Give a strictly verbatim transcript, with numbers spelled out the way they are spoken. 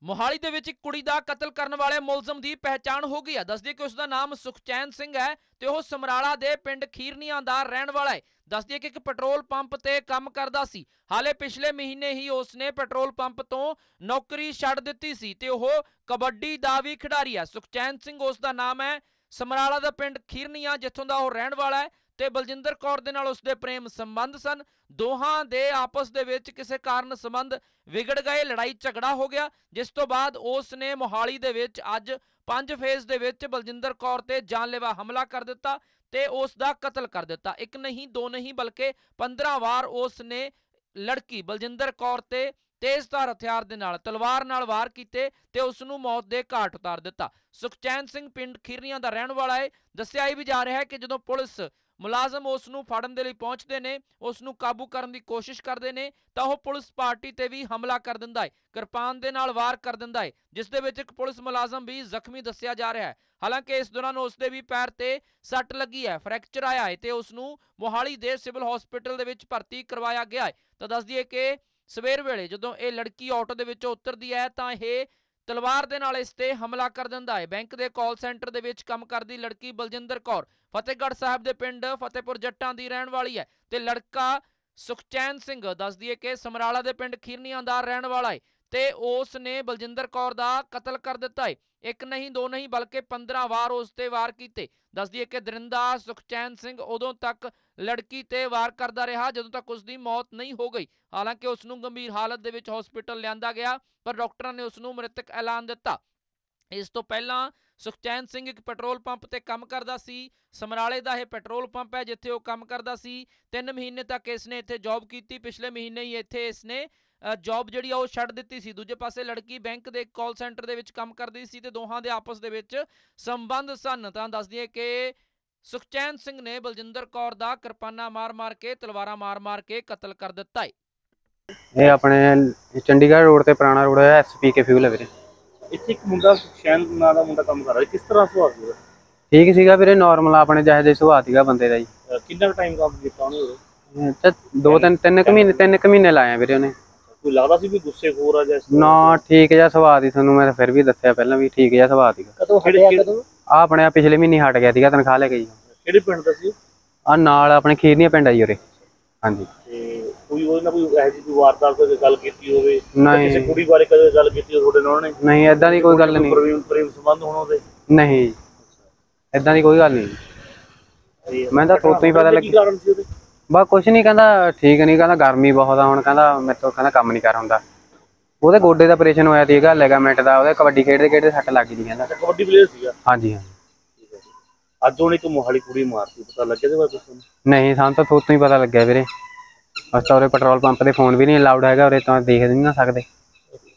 मोहाली दे विच एक कुड़ी दा कतल करने वाले मुलजम की पहचान हो गई है। दस दिए कि उसका नाम सुखचैन सिंह है ते ओह समराला दे पिंड खीरनिया दा रहने वाला है। दस दिए कि एक पेट्रोल पंप ते काम करदा सी। हाले पिछले महीने ही उसने पेट्रोल पंप तो नौकरी छड्ड दित्ती सी ते ओह कबड्डी दा भी खिडारी है। सुखचैन सिंह उसका नाम है। समराला दा पिंड खीरनिया जिथों दा ओह रहने वाला है ते बलजिंदर कौर दे नाल उसदे प्रेम संबंध सन। दोहां दे आपस दे विच किसी कारण संबंध विगड़ गए, लड़ाई झगड़ा हो गया, जिस तो बाद उसने मोहाली दे विच अज पंज फेज दे विच बलजिंदर कौर ते जानलेवा हमला कर दिता ते उसदा कतल कर दिता। एक नहीं दो नहीं बल्कि पंद्रह वार उसने लड़की बलजिंदर कौर ते तेजधार हथियार दे नाल तलवार नाल वार कीते ते उसनू मौत दे घाट उतार दिता। सुखचैन सिंह पिंड खीरनिया दा रहण वाला है। दस्सिया भी जा रहा है कि जदों पुलिस मुलाजम उसनू फड़न दे लई पहुंचते ने, उसनू काबू करन दी कोशिश करते हैं तो वह पुलिस पार्टी ते भी हमला कर दिंदा है, किरपान दे नाल वार कर दिंदा है, जिस दे विच एक पुलिस मुलाजम भी जख्मी दस्सिया जा रहा है। हालांकि इस दौरान उसदे भी पैर ते सट लगी है, फ्रैक्चर आया है ते उसनू मोहाली दे सिविल हॉस्पिटल दे विच भर्ती करवाया गया है। तो दस दिए कि सवेर वेले जदों ये लड़की ऑटो दे विचों उतरदी है तां यह तलवार दे नाल इस ते हमला कर दिंदा है। बैंक दे कॉल सेंटर दे विच काम करदी लड़की बलजिंदर कौर फतेहगढ़ साहब दे पिंड फतेहपुर जट्टां दी रहण वाली है ते लड़का सुखचैन सिंह दस दिए कि समराला दे पिंड खीरनिया दा रहण वाला है ते उसने बलजिंदर कौर दा कतल कर दिता है। एक नहीं दो नहीं बल्कि पंद्रह वार उस ते वार कीते। दस दिए कि दरिंदा सुखचैन सिंह उदों तक लड़की ते वार करता रहा जदों तक उसकी मौत नहीं हो गई। हालांकि उसनू गंभीर हालत दे विच हॉस्पिटल लिआंदा गया पर डॉक्टरां ने उसनू मृतक ऐलान दिता। इस तो पहला सुखचैन सिंह एक पेट्रोल पंप ते काम करदा सी। समराले दा यह पेट्रोल पंप है जिथे वह काम करदा सी। तीन महीने तक इसने इत्थे जॉब की। पिछले महीने ही इत्थे इसने जॉब जिहड़ी आ छड्ड दित्ती सी। दूजे पासे लड़की बैंक दे कॉल सेंटर दे विच काम करदी सी ते दोहां दे आपस दे विच संबंध सन। तां दस दईए कि सुखचैन सिंह ने बलजिंदर कौर दा किरपाना मार मार के तलवारां मार मार के कतल कर दिता है। ये अपने चंडीगढ़ रोड ते पुराना रोड है एस पी के फ्यूल है वीरे। ਇੱਥੇ ਇੱਕ ਮੁੰਡਾ ਸੁਖਚੈਨ ਨਾਂ ਦਾ ਮੁੰਡਾ ਕੰਮ ਕਰ ਰਿਹਾ, ਕਿਸ ਤਰ੍ਹਾਂ ਸੁਭਾਅ ਸੀ? ठीक ਸੀਗਾ ਵੀਰੇ, ਨਾਰਮਲ ਆਪਣੇ ਜਿਹੇ ਜਿਹੇ ਸੁਭਾਅ ਸੀਗਾ ਬੰਦੇ ਦਾ ਜੀ। ਕਿੰਨਾ ਟਾਈਮ ਕੰਮ ਕੀਤਾ ਉਹਨੇ? ਤੇ ਦੋ ਤਿੰਨ ਤਿੰਨ ਕੁ ਮਹੀਨੇ ਤਿੰਨ ਕੁ ਮਹੀਨੇ ਲਾਏ ਆ ਵੀਰੇ ਉਹਨੇ। ਕੋਈ ਲੱਗਦਾ ਸੀ ਵੀ ਗੁੱਸੇਖੋਰ ਆ ਜਾਂ ਨਾ ਠੀਕ ਜਿਹਾ ਸੁਭਾਅ ਦੀ, ਤੁਹਾਨੂੰ ਮੈਂ ਫਿਰ ਵੀ ਦੱਸਿਆ ਪਹਿਲਾਂ ਵੀ ਠੀਕ ਜਿਹਾ ਸੁਭਾਅ ਸੀਗਾ। ਕਦੋਂ ਹਟਿਆ? ਕਦੋਂ ਆ ਆਪਣੇ ਪਿਛਲੇ ਮਹੀਨੇ ਹਟ ਗਿਆ ਸੀਗਾ, ਤਨਖਾਹ ਲੈ ਕੇ ਜੀ। ਕਿਹੜੇ ਪਿੰਡ ਦਾ ਸੀ? ਆ ਨਾਲ ਆਪਣੇ ਖੀਰਨੀਆਂ ਪਿੰਡ ਆ ਜੀ ਉਰੇ। ਹਾਂਜੀ। ਤੇ ਕੋਈ ਉਹਦੇ ਨਾਲ ਕੋਈ ਇਹੋ ਜਿਹੀ ਕੋਈ ਵਾਰਦਾਤ ਕੋਈ ਗੱਲ ਕੀਤੀ ਹੋਵੇ? ਨਹੀਂ। ਕਿਸੇ ਕੁੜੀ ਬਾਰੇ ਕਦੇ ਗੱਲ ਕੀਤੀ ਹੋਵੇ ਤੁਹਾਡੇ ਨਾਲ ਉਹਨੇ? ਨਹੀਂ ਏਦਾਂ ਦੀ ਕੋਈ ਗੱਲ ਨਹੀਂ। ਪ੍ਰੇਮ ਪ੍ਰੇਮ ਸੰਬੰਧ ਹੋਣ ਉਹਦੇ? ਨਹੀਂ ਏਦਾਂ ਦੀ ਕੋਈ ਗੱਲ ਨਹੀਂ। ਮੈਂ ਤਾਂ ਥੋਤੋਂ ਹੀ ਪਤਾ ਲੱਗੀ। ਕੀ ਕਾਰਨ ਸੀ ਉਹਦੇ? ਬਸ ਕੁਛ ਨਹੀਂ, ਕਹਿੰਦਾ ਠੀਕ ਨਹੀਂ, ਕਹਿੰਦਾ ਗਰਮੀ ਬਹੁਤ ਆ, ਹੁਣ ਕਹਿੰਦਾ ਮੇਰੇ ਤੋਂ ਕਹਿੰਦਾ ਕੰਮ ਨਹੀਂ ਕਰ ਹੁੰਦਾ। ਉਹਦੇ ਗੋਡੇ ਦਾ ਆਪਰੇਸ਼ਨ ਹੋਇਆ ਸੀਗਾ, ਲਿਗਾਮੈਂਟ ਦਾ, ਉਹਦੇ ਕਬੱਡੀ ਖੇਡਦੇ ਖੇਡਦੇ ਸੱਟ ਲੱਗ ਗਈ ਕਹਿੰਦਾ। ਕਬੱਡੀ ਪਲੇਅਰ ਸੀਗਾ? ਹਾਂਜੀ ਹਾਂਜੀ। ਅੱਜ ਉਹਨੇ ਇੱਕ ਮੋਹਾਲੀ ਕੁੜੀ ਮਾਰਤੀ, ਪਤਾ ਲੱਗਿਆ ਇਹਦੇ ਬਾਰੇ ਤੁਹਾਨੂੰ? ਨਹੀਂ ਸਾਨੂੰ ਤਾਂ ਥੋਤੋਂ ਹੀ ਪਤਾ ਲੱਗਿਆ ਵੀਰੇ। ਅਸੀਂ ਤਾਂ ਉਰੇ ਪੈਟਰੋਲ ਪੰਪ ਤੇ ਫੋਨ ਵੀ ਨਹੀਂ ਅਲਾਉਡ ਹੈਗਾ, ਉਰੇ ਤਾਂ ਦੇਖ ਨਹੀਂ ਨਾ ਸਕਦੇ।